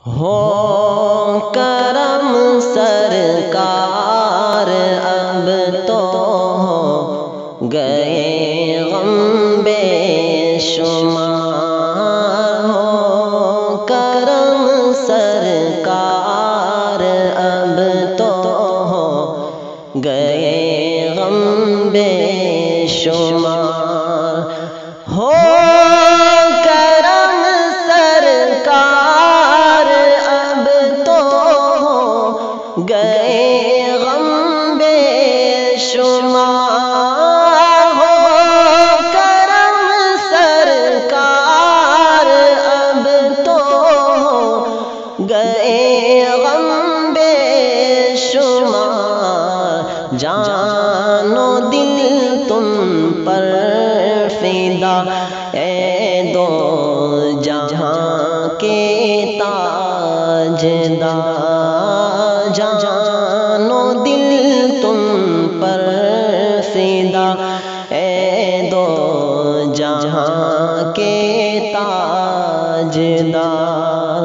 ہو کرم سرکار اب تو ہو گئے غم بے شمار، ہو کرم سرکار اب تو ہو گئے غم بے شمار، ہو کرم سرکار اب تو ہو گئے غم بے شمار، ہو کرم سرکار اب تو ہو گئے غم بے شمار، جان و دل تم پر فدا اے دو جہاں کے تاجدار، جان و دل تم پر فدا اے دو جہاں کے تاجدار،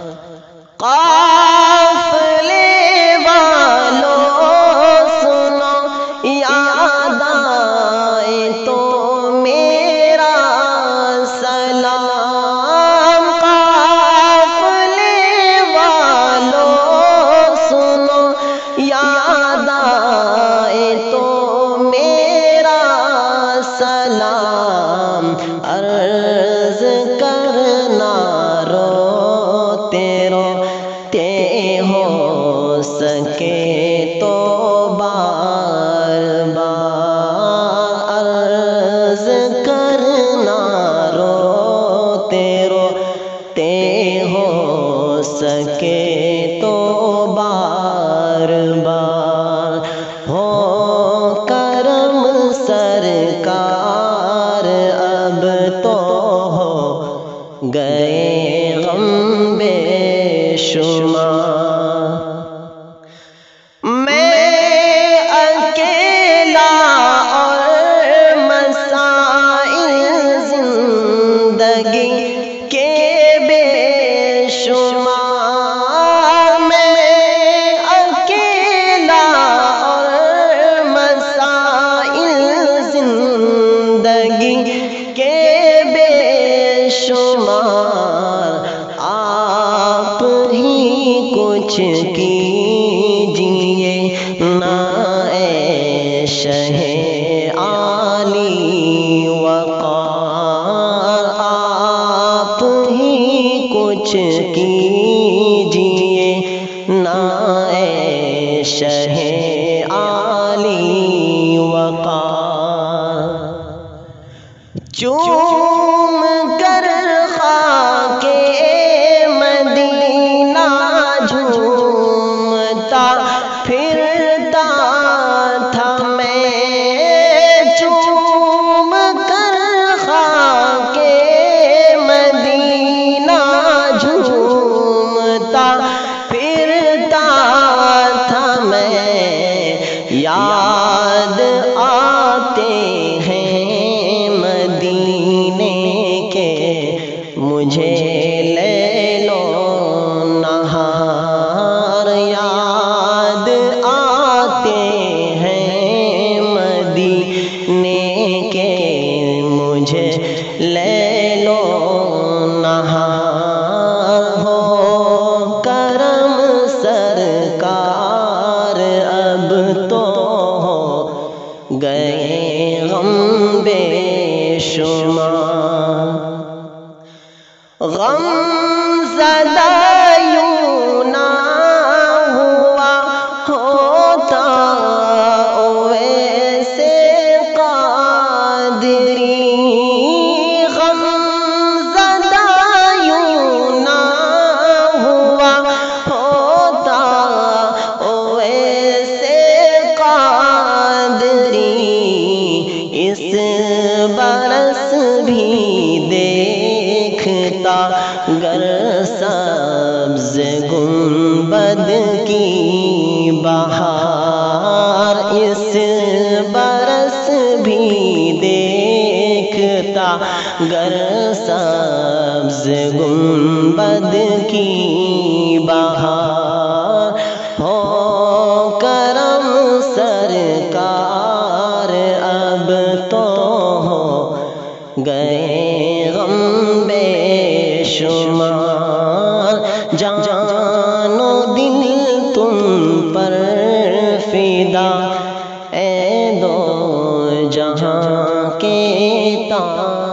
قافلے والوں سنو یاد آئے تو میرا سلام، قافلے والوں سنو یاد آئے تو میرا سلام، عرض کرنا روتے روتے ہو سکے تو بار بار، عرض کرنا روتے روتے ہو سکے تو بار بار، ہو کرم سرکار اب تو ہو گئے غم بے شمار، میں اکیلا اور مسائل زندگی کے بے شمار، میں اکیلا اور مسائل زندگی کے بے شمار، آپ ہی کچھ کیجئے نا اے شہ عالی وقار، آپ ہی کچھ کیجئے نا اے شہ عالی وقار، چوم کر خاک مدینہ جھومتا پھرتا تھا میں، چوم کر خاک مدینہ جھومتا پھرتا تھا میں، یاد آتے ہیں مدینے کے مجھے لیل و نہار، یاد آتے ہیں مدینے کے مجھے لیل و نہار، ہو کرم سرکار اب تو ہو گئے غم بے شمار، غم زدہ یوں نہ ہوا ہوتا ویسے قادری، غم زدہ یوں نہ ہوا ہوتا ویسے قادری، اس برس بھی دیکھتا گر سبز گنبد کی بہار، اس برس بھی دیکھتا گر سبز گنبد کی بہار ہو کرم سرکار، اب تو ہو گئے غم بے شمار، جان و دل تم پر فدا، اے دو جہاں کے تاج